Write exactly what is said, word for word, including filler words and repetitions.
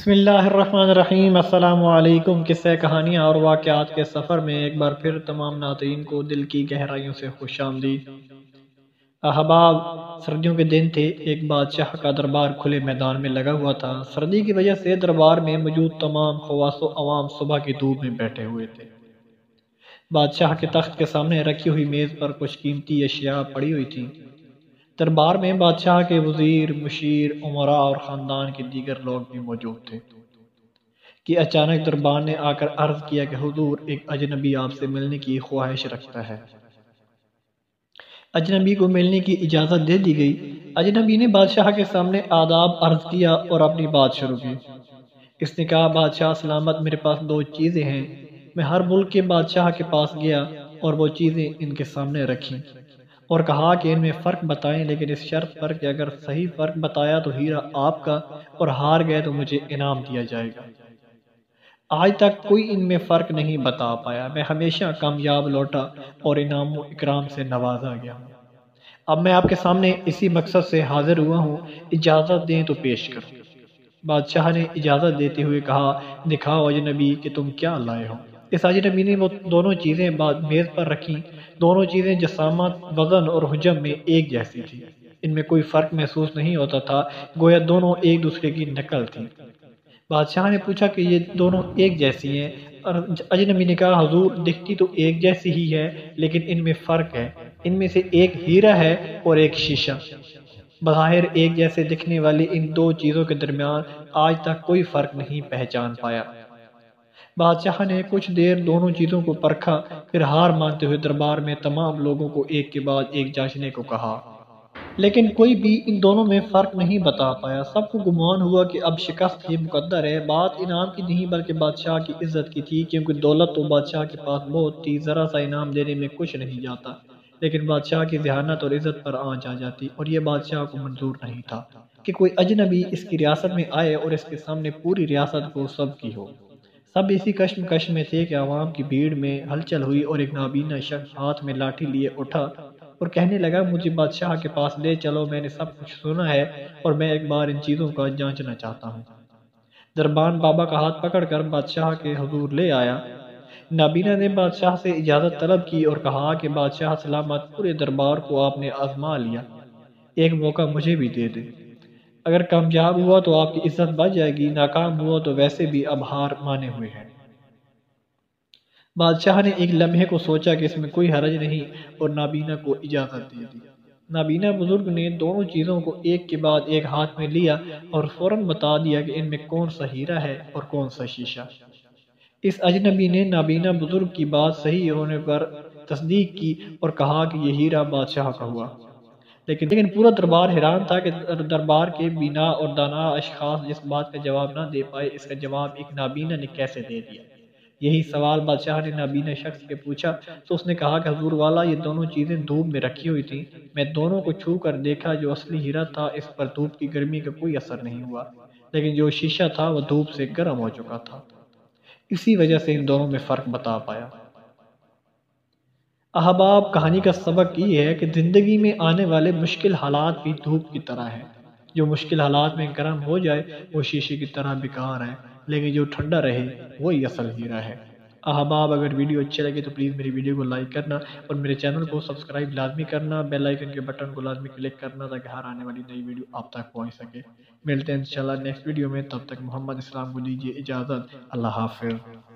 بسم اللہ الرحمن الرحیم۔ السلام علیکم۔ قصہ کہانیاں اور واقعات کے سفر میں ایک بار پھر تمام ناظرین کو دل کی گہرائیوں سے خوش آمدید۔ احباب، سردیوں کے دن تھے۔ ایک بادشاہ کا دربار کھلے میدان میں لگا ہوا تھا۔ سردی کی وجہ سے دربار میں موجود تمام خواص و عوام صبح کی دھوپ میں بیٹھے ہوئے تھے۔ بادشاہ کے تخت کے سامنے رکھی ہوئی میز پر کچھ قیمتی اشیاء پڑی ہوئی تھیں۔ دربار میں بادشاہ کے وزیر، مشیر، امراء اور خاندان کے دیگر لوگ بھی موجود تھے کہ اچانک دربار نے آ کر عرض کیا کہ حضور، ایک اجنبی آپ سے ملنے کی خواہش رکھتا ہے۔ اجنبی کو ملنے کی اجازت دے دی گئی۔ اجنبی نے بادشاہ کے سامنے آداب عرض کیا اور اپنی بات شروع کی۔ اس نے کہا، بادشاہ سلامت، میرے پاس دو چیزیں ہیں۔ میں ہر ملک کے بادشاہ کے پاس گیا اور وہ چیزیں ان کے سامنے رکھیں اور کہا کہ ان میں فرق بتائیں، لیکن اس شرط پر کہ اگر صحیح فرق بتایا تو ہیرا آپ کا اور ہار گئے تو مجھے انعام دیا جائے گا۔ آج تک کوئی ان میں فرق نہیں بتا پایا۔ میں ہمیشہ کامیاب لوٹا اور انعام و اکرام سے نوازا گیا ہوں۔ اب میں آپ کے سامنے اسی مقصد سے حاضر ہوا ہوں، اجازت دیں تو پیش کروں۔ بادشاہ نے اجازت دیتے ہوئے کہا، دکھاؤ اجنبی کہ تم کیا لائے ہو۔ اس اجنبی نے وہ دونوں چیزیں میز پر رکھیں۔ دونوں چیزیں جسامت، وزن اور حجم میں ایک جیسی تھیں۔ ان میں کوئی فرق محسوس نہیں ہوتا تھا، گویا دونوں ایک دوسرے کی نقل تھیں۔ بادشاہ نے پوچھا کہ یہ دونوں ایک جیسی ہیں؟ اجنبی نے کہا، حضور، دکھتی تو ایک جیسی ہی ہے، لیکن ان میں فرق ہے۔ ان میں سے ایک ہیرا ہے اور ایک شیشہ۔ بظاہر ایک جیسے دکھنے والی ان دو چیزوں کے درمیان آج تک کوئی فرق نہیں پہچان پایا۔ بادشاہ نے کچھ دیر دونوں چیزوں کو پرکھا، پھر ہار مانتے ہوئے دربار میں تمام لوگوں کو ایک کے بعد ایک جانچنے کو کہا، لیکن کوئی بھی ان دونوں میں فرق نہیں بتا پایا۔ سب کو گمان ہوا کہ اب شکست ہی مقدر ہے۔ بات انعام کی نہیں بلکہ بادشاہ کی عزت کی تھی، کیونکہ دولت تو بادشاہ کے پاس بہت تھی، ذرا سا انعام دینے میں کچھ نہیں جاتا، لیکن بادشاہ کی ذہانت اور عزت پر آنچ آ جاتی، اور یہ بادشاہ کو منظور نہیں تھا کہ کوئی اجنبی اس کی ریاست میں آئے اور اس کے سامنے پوری ریاست کو سب کی ہو۔ سب اسی کشمکش میں تھے کہ عوام کی بھیڑ میں ہلچل ہوئی اور ایک نابینا شخص ہاتھ میں لاٹھی لیے اٹھا اور کہنے لگا، مجھے بادشاہ کے پاس لے چلو، میں نے سب کچھ سنا ہے اور میں ایک بار ان چیزوں کا جانچنا چاہتا ہوں۔ دربان بابا کا ہاتھ پکڑ کر بادشاہ کے حضور لے آیا۔ نابینا نے بادشاہ سے اجازت طلب کی اور کہا کہ بادشاہ سلامت، پورے دربار کو آپ نے آزما لیا، ایک موقع مجھے بھی دے دیں۔ اگر کامیاب ہوا تو آپ کی عزت بڑھ جائے گی، ناکام ہوا تو ویسے بھی اب ہار مانے ہوئے ہیں۔ بادشاہ نے ایک لمحے کو سوچا کہ اس میں کوئی حرج نہیں اور نابینا کو اجازت دے دی۔ نابینا بزرگ نے دونوں چیزوں کو ایک کے بعد ایک ہاتھ میں لیا اور فوراً بتا دیا کہ ان میں کون سا ہیرا ہے اور کون سا شیشہ۔ اس اجنبی نے نابینا بزرگ کی بات صحیح ہونے پر تصدیق کی اور کہا کہ یہ ہیرا بادشاہ کا ہوا، لیکن لیکن پورا دربار حیران تھا کہ دربار کے بینا اور دانا اشخاص جس بات کا جواب نہ دے پائے، اس کا جواب ایک نابینا نے کیسے دے دیا۔ یہی سوال بادشاہ نے نابینا شخص سے پوچھا تو اس نے کہا کہ حضور والا، یہ دونوں چیزیں دھوپ میں رکھی ہوئی تھیں، میں دونوں کو چھو کر دیکھا، جو اصلی ہیرا تھا اس پر دھوپ کی گرمی کا کوئی اثر نہیں ہوا، لیکن جو شیشہ تھا وہ دھوپ سے گرم ہو چکا تھا، اسی وجہ سے ان دونوں میں فرق بتا پایا۔ احباب، کہانی کا سبق یہ ہے کہ زندگی میں آنے والے مشکل حالات بھی دھوپ کی طرح ہیں۔ جو مشکل حالات میں گرم ہو جائے وہ شیشے کی طرح بیکار ہے، لیکن جو ٹھنڈا رہے وہی اصل ہیرا ہے۔ احباب، اگر ویڈیو اچھے لگے تو پلیز میری ویڈیو کو لائک کرنا اور میرے چینل کو سبسکرائب لازمی کرنا، بیل آئیکن کے بٹن کو لازمی کلک کرنا تاکہ ہر آنے والی نئی ویڈیو آپ تک پہنچ سکے۔ ملتے ہیں انشاءاللہ نیکسٹ ویڈیو میں، تب تک محمد اسلام کو دیجیے اجازت۔ اللہ حافظ۔